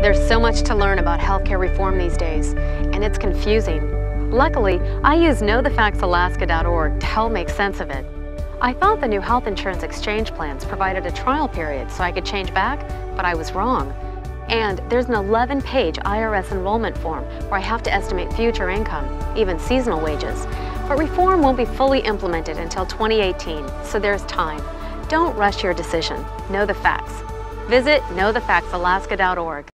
There's so much to learn about healthcare reform these days, and it's confusing. Luckily, I use knowthefactsalaska.org to help make sense of it. I thought the new health insurance exchange plans provided a trial period so I could change back, but I was wrong. And there's an 11-page IRS enrollment form where I have to estimate future income, even seasonal wages. But reform won't be fully implemented until 2018, so there's time. Don't rush your decision. Know the facts. Visit knowthefactsalaska.org.